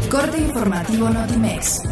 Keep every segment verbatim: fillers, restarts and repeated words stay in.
Corte informativo Notimex.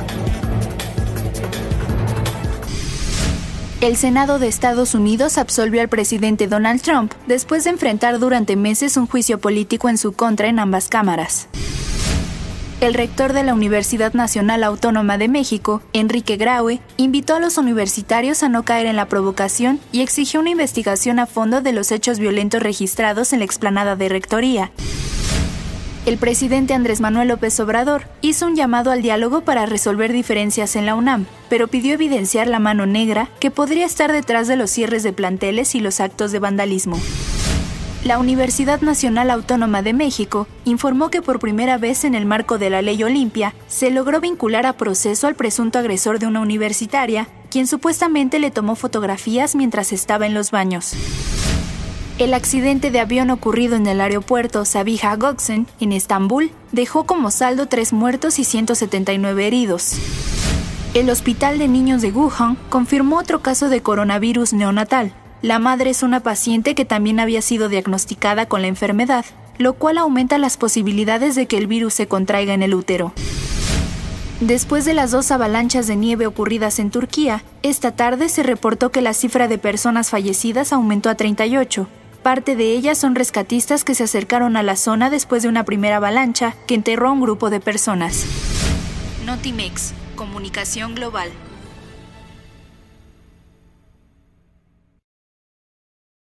El Senado de Estados Unidos absolvió al presidente Donald Trump después de enfrentar durante meses un juicio político en su contra en ambas cámaras. El rector de la Universidad Nacional Autónoma de México, Enrique Graue, invitó a los universitarios a no caer en la provocación y exigió una investigación a fondo de los hechos violentos registrados en la explanada de Rectoría. El presidente Andrés Manuel López Obrador hizo un llamado al diálogo para resolver diferencias en la UNAM, pero pidió evidenciar la mano negra que podría estar detrás de los cierres de planteles y los actos de vandalismo. La Universidad Nacional Autónoma de México informó que por primera vez en el marco de la Ley Olimpia se logró vincular a proceso al presunto agresor de una universitaria, quien supuestamente le tomó fotografías mientras estaba en los baños. El accidente de avión ocurrido en el aeropuerto Sabiha Gökçen, en Estambul, dejó como saldo tres muertos y ciento setenta y nueve heridos. El Hospital de Niños de Wuhan confirmó otro caso de coronavirus neonatal. La madre es una paciente que también había sido diagnosticada con la enfermedad, lo cual aumenta las posibilidades de que el virus se contraiga en el útero. Después de las dos avalanchas de nieve ocurridas en Turquía, esta tarde se reportó que la cifra de personas fallecidas aumentó a treinta y ocho. Parte de ellas son rescatistas que se acercaron a la zona después de una primera avalancha que enterró a un grupo de personas. Notimex, Comunicación Global.